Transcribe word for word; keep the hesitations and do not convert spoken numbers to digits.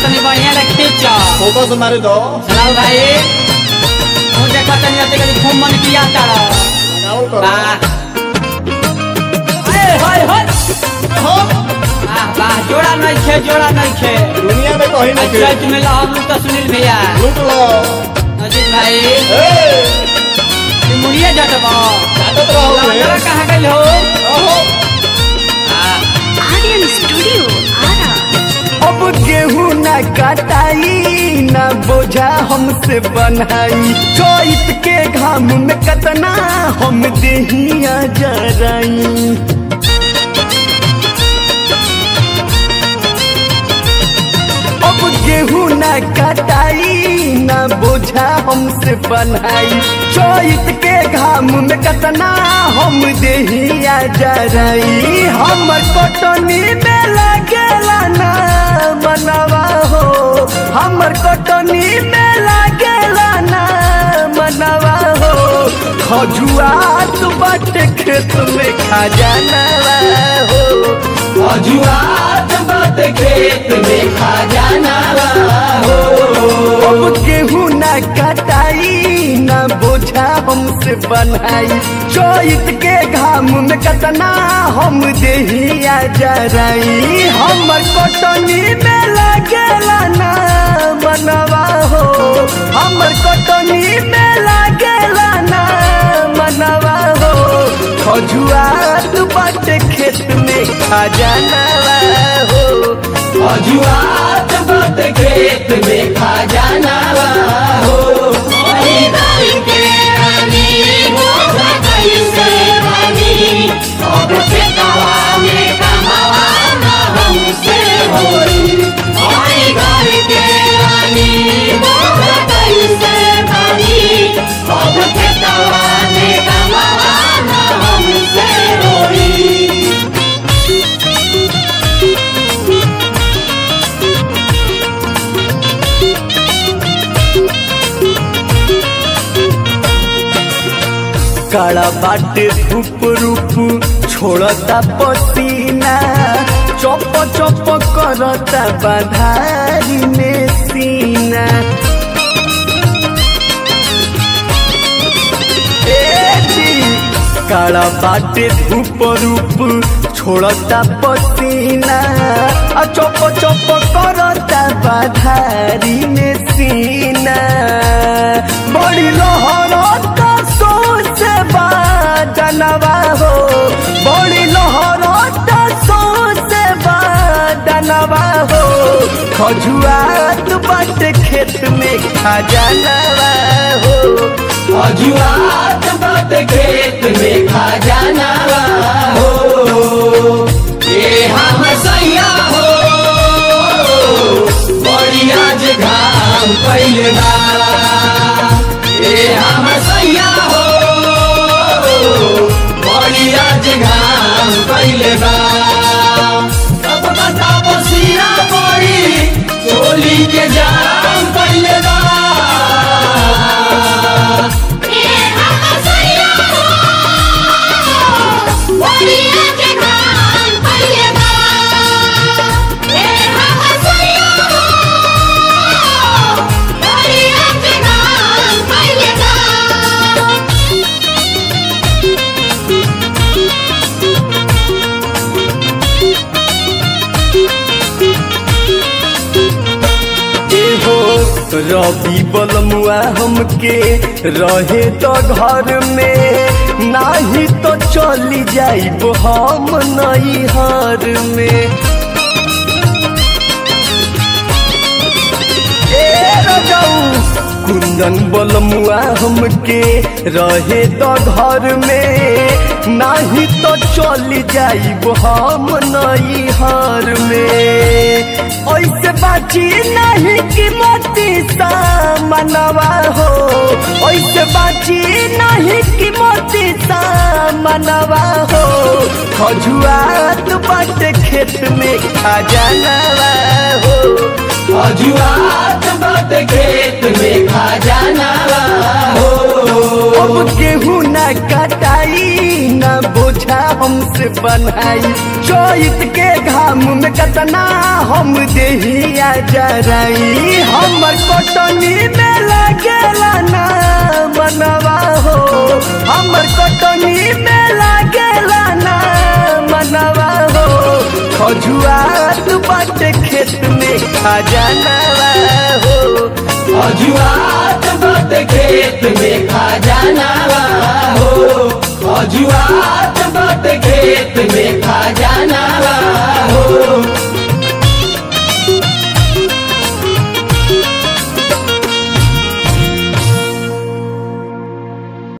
तनी बढ़िया रे खींचा फोकस मारे दो चलाओ भाई तू देखा तनी आते कभी खूब मन किया तारा लगाओ करो ए हाय हाय हो वाह वाह जोड़ा नहीं खे जोड़ा नहीं खे दुनिया में कहीं नहीं अच्छा तुम ला हम तो सुनील भैया लूट लो अजीत भाई ए तुम मुड़िए जटबा जाटत रहो लगा कहां गई हो ओहो आर्यन स्टूडियो आरा। अब गेहूं न कटाई न बोझा हमसे बनाई चैत के घाम में कतना हम देहिया जराई अब गेहूं न कटाई न बोझा हमसे बनाई चैत के घाम में कतना हम देहिया जराई हमर कटनी में लगेला ना मनवा हो हमर कटनी में लगेला ना मनवा हो खजुआत बाटे खेत में खजानवा हो खजुआत बाटे खेत में खजानवा हो अब गेहूं न कटाई न बोझा हमसे बनाई चैत के घाम में कतना हम देहिया जराई हमर कटनी में लगेला ना मनवा हो हमर कटनी में लगेला ना मनवा हो खजुआत बाटे खेत में खजानवा हो खजुआत बाटे खेत में खजानवा हो काला बाटे धूप रूप छोड़ता पसीना चप चप करता बधारी में सीना ए जी काला बाटे धूप रूप छोड़ता पसीना चप चप करता बधारी में सीना बड़ी लहरता सोचे बादनवा हो बड़ी लहरता सोचे बादनवा हो खजुआत बाटे खेत में खजानवा हो खजुआत बाटे खेत में खजानवा हो ये हम सैया हो बड़ी आज घाम पहले बा ए हम सैया हो बड़ी आज घाम पहले बा अब बता पसीना पड़ी चोली के जाम पहले बा ए हम सैया हो बड़ी आज घाम पहले बा ए हम सैया हो बड़ी आज घाम पहले बा। रवि बलमुआ हमके रहे तो घर में नाही तो चली जाइब हम नैहर में ए रजऊ कुंदन बलमुआ हमके रहे तो घर में नाही तो चली जाइब हम नैहर में ऐसे बाची नहीं कीमती सामनवा हो ऐसे बाची नहीं कीमती सामनवा हो खजुआत बाटे खेत में खजानवा हो अजुआत बात खेत में खजाना हो। अब गेहूं न कटाई न बोझा हमसे बनाई, चैत के घाम में कतना हम देहिया जराई। हमर कटनी में लगेला ना मनवा हो, हमर कटनी में लगेला ना मनवा हो। खजुआत बाटे खेत में खजाना हो, अजुआत बात खेत में खजाना हो। अजुआत बात खेत में खजाना